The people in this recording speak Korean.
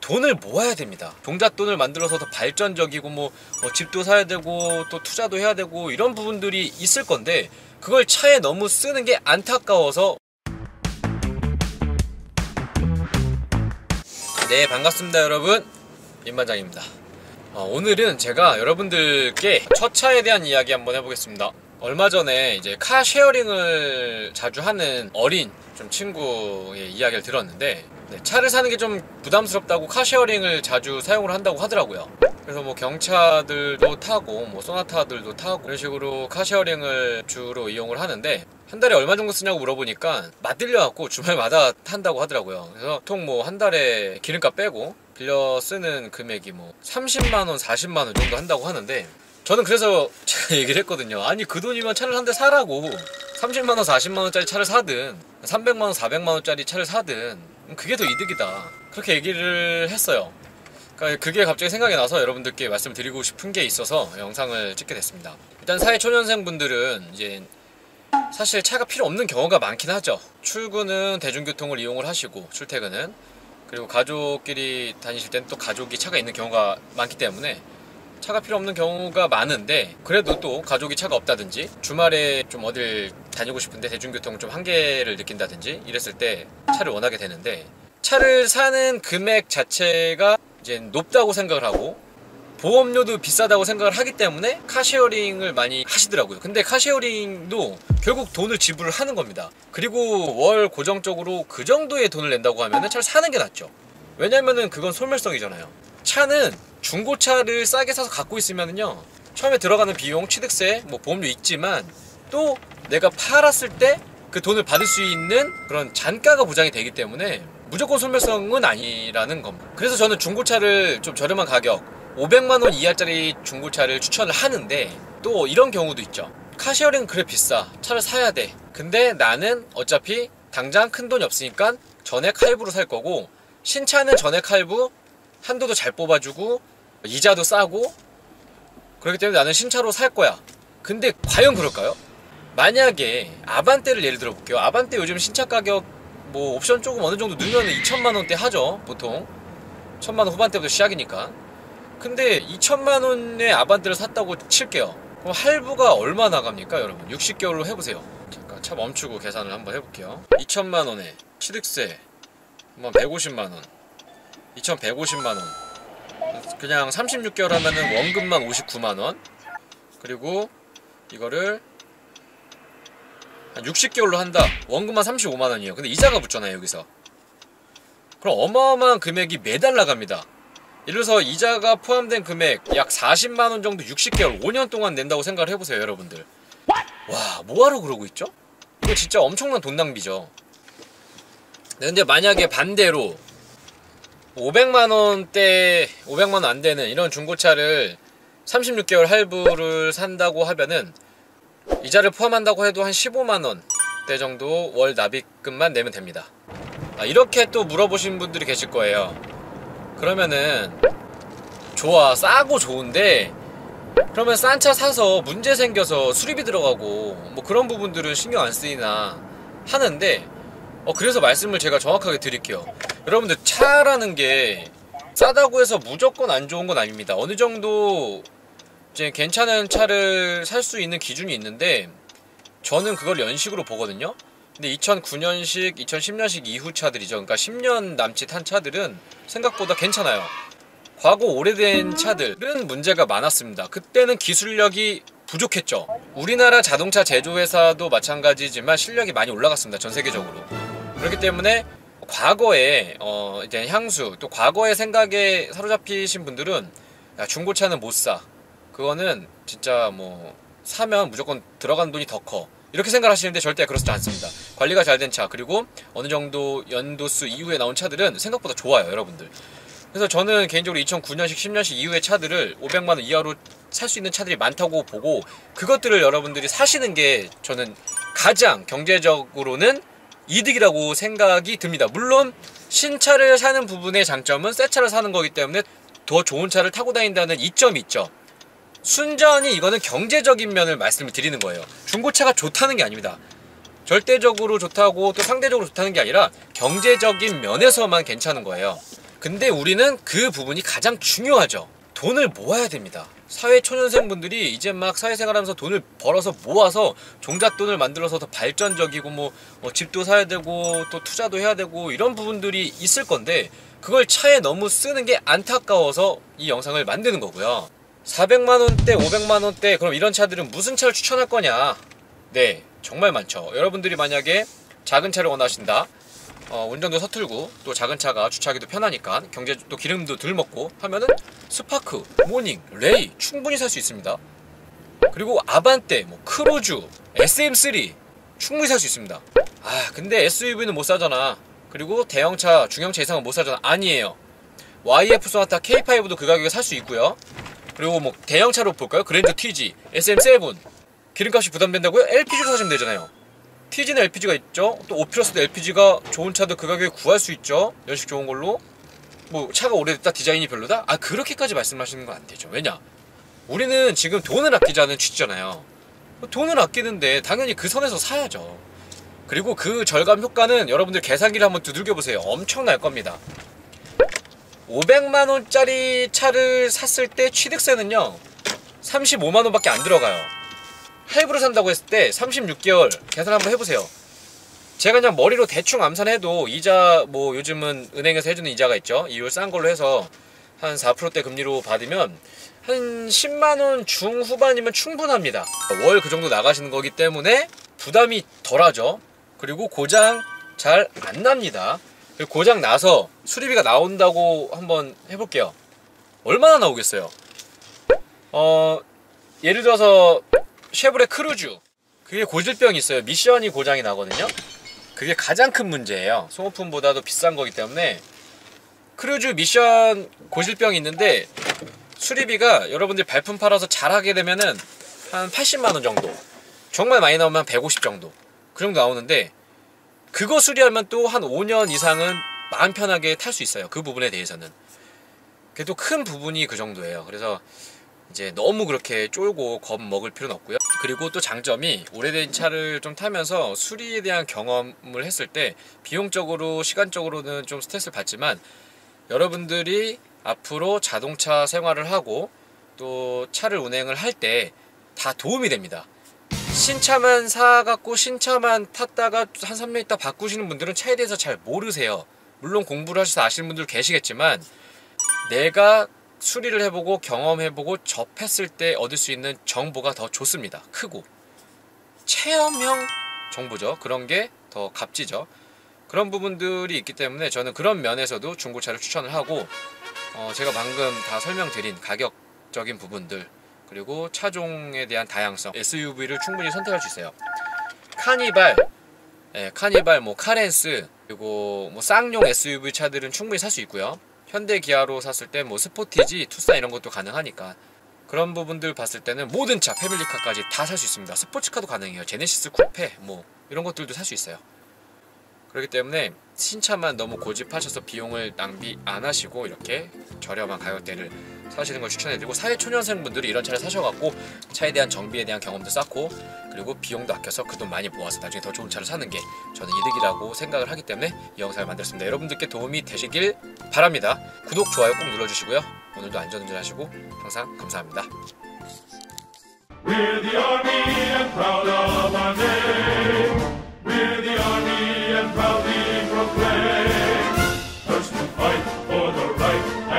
돈을 모아야 됩니다. 종잣돈을 만들어서 더 발전적이고 집도 사야 되고 또 투자도 해야 되고 이런 부분들이 있을 건데, 그걸 차에 너무 쓰는 게 안타까워서. 네, 반갑습니다 여러분, 임반장입니다. 오늘은 제가 여러분들께 첫 차에 대한 이야기 한번 해보겠습니다. 얼마 전에 이제 카 쉐어링을 자주 하는 어린 좀 친구의 이야기를 들었는데, 차를 사는 게 좀 부담스럽다고 카 쉐어링을 자주 사용을 한다고 하더라고요. 그래서 경차들도 타고 소나타들도 타고 이런 식으로 카 쉐어링을 주로 이용을 하는데, 한 달에 얼마 정도 쓰냐고 물어보니까 맞들려갖고 주말마다 탄다고 하더라고요. 그래서 보통 한 달에 기름값 빼고 빌려 쓰는 금액이 30만원, 40만원 정도 한다고 하는데, 저는 그래서 제가 얘기를 했거든요. 아니, 그 돈이면 차를 한 대 사라고. 30만원, 40만원짜리 차를 사든 300만원, 400만원짜리 차를 사든 그게 더 이득이다, 그렇게 얘기를 했어요. 그러니까 그게 갑자기 생각이 나서 여러분들께 말씀드리고 싶은 게 있어서 영상을 찍게 됐습니다. 일단 사회초년생 분들은 이제 사실 차가 필요 없는 경우가 많긴 하죠. 출근은 대중교통을 이용을 하시고, 출퇴근은, 그리고 가족끼리 다니실 때는 또 가족이 차가 있는 경우가 많기 때문에 차가 필요 없는 경우가 많은데, 그래도 또 가족이 차가 없다든지 주말에 좀 어딜 다니고 싶은데 대중교통 좀 한계를 느낀다든지 이랬을 때 차를 원하게 되는데, 차를 사는 금액 자체가 이제 높다고 생각을 하고 보험료도 비싸다고 생각을 하기 때문에 카쉐어링을 많이 하시더라고요. 근데 카쉐어링도 결국 돈을 지불을 하는 겁니다. 그리고 월 고정적으로 그 정도의 돈을 낸다고 하면 차를 사는 게 낫죠. 왜냐면은 그건 소멸성이잖아요. 차는 중고차를 싸게 사서 갖고 있으면은요, 처음에 들어가는 비용, 취득세, 보험료 있지만 또 내가 팔았을 때 그 돈을 받을 수 있는 그런 잔가가 보장이 되기 때문에 무조건 소멸성은 아니라는 겁니다. 그래서 저는 중고차를 좀 저렴한 가격 500만원 이하짜리 중고차를 추천을 하는데, 또 이런 경우도 있죠. 카쉐어링은 그래 비싸, 차를 사야 돼. 근데 나는 어차피 당장 큰 돈이 없으니까 전액 할부로 살 거고, 신차는 전액 할부, 한도도 잘 뽑아주고 이자도 싸고, 그렇기 때문에 나는 신차로 살 거야. 근데 과연 그럴까요? 만약에 아반떼를 예를 들어 볼게요. 아반떼 요즘 신차 가격 옵션 조금 어느 정도 넣으면 2천만원대 하죠. 보통 1천만원 후반대부터 시작이니까. 근데 2천만원의 아반떼를 샀다고 칠게요. 그럼 할부가 얼마 나갑니까 여러분? 60개월로 해보세요. 잠깐 차 멈추고 계산을 한번 해볼게요. 2천만원에 취득세 150만원, 2150만원, 그냥 36개월 하면은 원금만 59만원, 그리고 이거를 한 60개월로 한다. 원금만 35만원이에요. 근데 이자가 붙잖아요 여기서. 그럼 어마어마한 금액이 매달 나갑니다. 예를 들어서 이자가 포함된 금액 약 40만원 정도 60개월 5년 동안 낸다고 생각을 해보세요 여러분들. 와, 뭐하러 그러고 있죠? 이거 진짜 엄청난 돈 낭비죠. 근데 만약에 반대로 500만원대 500만원 안 되는 이런 중고차를 36개월 할부를 산다고 하면은 이자를 포함한다고 해도 한 15만원대 정도 월 납입금만 내면 됩니다. 이렇게 또 물어보신 분들이 계실 거예요. 그러면은 좋아, 싸고 좋은데 그러면 싼 차 사서 문제 생겨서 수리비 들어가고 그런 부분들은 신경 안 쓰이나 하는데, 그래서 말씀을 제가 정확하게 드릴게요. 여러분들, 차라는 게 싸다고 해서 무조건 안 좋은 건 아닙니다. 어느 정도 이제 괜찮은 차를 살 수 있는 기준이 있는데, 저는 그걸 연식으로 보거든요. 근데 2009년식, 2010년식 이후 차들이죠. 그러니까 10년 남짓 한 차들은 생각보다 괜찮아요. 과거 오래된 차들은 문제가 많았습니다. 그때는 기술력이 부족했죠. 우리나라 자동차 제조회사도 마찬가지지만 실력이 많이 올라갔습니다, 전 세계적으로. 그렇기 때문에 과거에 이제 향수, 또 과거의 생각에 사로잡히신 분들은 야, 중고차는 못 사, 그거는 진짜 사면 무조건 들어가는 돈이 더 커, 이렇게 생각하시는데 절대 그렇지 않습니다. 관리가 잘 된 차, 그리고 어느 정도 연도수 이후에 나온 차들은 생각보다 좋아요 여러분들. 그래서 저는 개인적으로 2009년식 10년식 이후의 차들을 500만원 이하로 살 수 있는 차들이 많다고 보고, 그것들을 여러분들이 사시는 게 저는 가장 경제적으로는 이득이라고 생각이 듭니다. 물론 신차를 사는 부분의 장점은 새 차를 사는 거기 때문에 더 좋은 차를 타고 다닌다는 이점이 있죠. 순전히 이거는 경제적인 면을 말씀을 드리는 거예요. 중고차가 좋다는 게 아닙니다. 절대적으로 좋다고 또 상대적으로 좋다는 게 아니라 경제적인 면에서만 괜찮은 거예요. 근데 우리는 그 부분이 가장 중요하죠. 돈을 모아야 됩니다. 사회초년생분들이 이제 막 사회생활하면서 돈을 벌어서 모아서 종잣돈을 만들어서 더 발전적이고 뭐 집도 사야 되고 또 투자도 해야 되고 이런 부분들이 있을 건데, 그걸 차에 너무 쓰는 게 안타까워서 이 영상을 만드는 거고요. 400만원대 500만원대 그럼 이런 차들은 무슨 차를 추천할 거냐? 네, 정말 많죠. 여러분들이 만약에 작은 차를 원하신다, 운전도 서툴고 또 작은 차가 주차하기도 편하니까 경제 또 기름도 덜 먹고 하면은 스파크, 모닝, 레이 충분히 살 수 있습니다. 그리고 아반떼, 뭐 크루즈, SM3 충분히 살 수 있습니다. 아 근데 SUV는 못 사잖아. 그리고 대형차, 중형차 이상은 못 사잖아. 아니에요. YF 소나타 K5도 그 가격에 살 수 있고요. 그리고 뭐 대형차로 볼까요? 그랜저 TG, SM7 기름값이 부담된다고요? LPG로 사시면 되잖아요. TG는 LPG가 있죠. 또 오피러스도 LPG가 좋은 차도 그 가격에 구할 수 있죠. 연식 좋은 걸로. 뭐 차가 오래됐다, 디자인이 별로다? 아 그렇게까지 말씀하시는 건 안 되죠. 왜냐? 우리는 지금 돈을 아끼자는 취지잖아요. 돈을 아끼는데 당연히 그 선에서 사야죠. 그리고 그 절감 효과는 여러분들 계산기를 한번 두들겨 보세요. 엄청날 겁니다. 500만원짜리 차를 샀을 때 취득세는요 35만원 밖에 안 들어가요. 할부로 산다고 했을 때 36개월 계산 한번 해보세요. 제가 그냥 머리로 대충 암산해도 이자, 뭐 요즘은 은행에서 해주는 이자가 있죠. 이율 싼 걸로 해서 한 4%대 금리로 받으면 한 10만원 중후반이면 충분합니다. 월 그 정도 나가시는 거기 때문에 부담이 덜하죠. 그리고 고장 잘 안 납니다. 그리고 고장 나서 수리비가 나온다고 한번 해볼게요. 얼마나 나오겠어요? 예를 들어서 쉐보레 크루즈, 그게 고질병이 있어요. 미션이 고장이 나거든요. 그게 가장 큰 문제예요. 소모품보다도 비싼 거기 때문에. 크루즈 미션 고질병이 있는데 수리비가 여러분들 발품 팔아서 잘하게 되면은 한 80만원 정도, 정말 많이 나오면 150 정도, 그 정도 나오는데 그거 수리하면 또 한 5년 이상은 마음 편하게 탈 수 있어요. 그 부분에 대해서는. 그래도 큰 부분이 그 정도예요. 그래서 이제 너무 그렇게 쫄고 겁 먹을 필요는 없고요. 그리고 또 장점이 오래된 차를 좀 타면서 수리에 대한 경험을 했을 때 비용적으로 시간적으로는 좀 스트레스를 받지만 여러분들이 앞으로 자동차 생활을 하고 또 차를 운행을 할 때 다 도움이 됩니다. 신차만 사갖고 신차만 탔다가 한 3년 있다 바꾸시는 분들은 차에 대해서 잘 모르세요. 물론 공부를 하셔서 아시는 분들 계시겠지만 내가 수리를 해보고 경험해보고 접했을 때 얻을 수 있는 정보가 더 좋습니다. 크고 체험형 정보죠. 그런 게 더 값지죠. 그런 부분들이 있기 때문에 저는 그런 면에서도 중고차를 추천을 하고, 제가 방금 다 설명드린 가격적인 부분들, 그리고 차종에 대한 다양성, SUV를 충분히 선택할 수 있어요. 카니발, 카니발, 뭐 카렌스, 그리고 뭐 쌍용 SUV 차들은 충분히 살 수 있고요. 현대 기아로 샀을 때 뭐 스포티지, 투싼 이런 것도 가능하니까 그런 부분들 봤을 때는 모든 차, 패밀리카까지 다 살 수 있습니다. 스포츠카도 가능해요. 제네시스 쿠페 뭐 이런 것들도 살 수 있어요. 그렇기 때문에 신차만 너무 고집하셔서 비용을 낭비 안 하시고 이렇게 저렴한 가격대를 사시는 걸 추천해드리고, 사회초년생분들이 이런 차를 사셔갖고 차에 대한 정비에 대한 경험도 쌓고 그리고 비용도 아껴서 그 돈 많이 모아서 나중에 더 좋은 차를 사는 게 저는 이득이라고 생각을 하기 때문에 이 영상을 만들었습니다. 여러분들께 도움이 되시길 바랍니다. 구독, 좋아요 꼭 눌러주시고요. 오늘도 안전운전 하시고 항상 감사합니다. We're the army and proud of our name. We're the army and proudly proclaim.